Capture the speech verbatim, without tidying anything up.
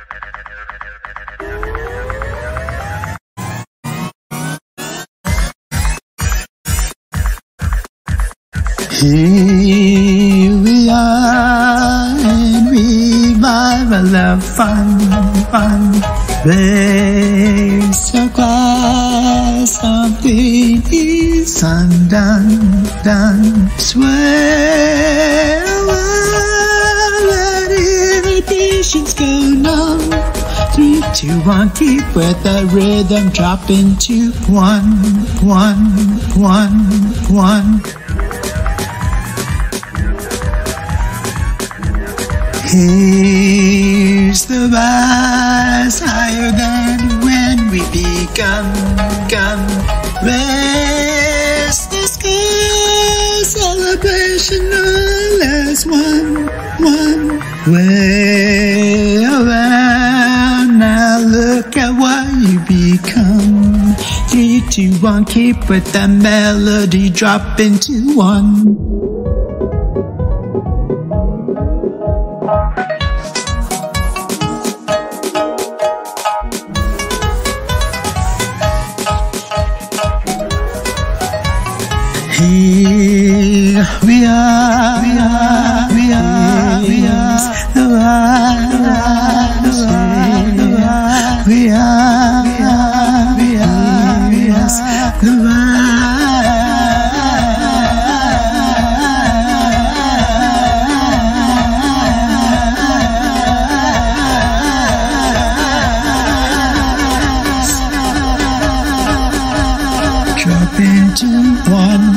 Here we are in revival of fun, fun. Raise a glass of peace undone, done. Swear while let inhibitions go numb. Three, two, one, keep with the rhythm, drop into one, one, one, one. Here's the rise higher than when we begun, gun. Raise the sky, celebration all as one, one. Way around, now look at what you become. Three, two, one, keep with the melody, drop into one. Here we are, we are, we are, we are, the rise, the rise, we are, we are, we are, we are, the rise. Drop into one.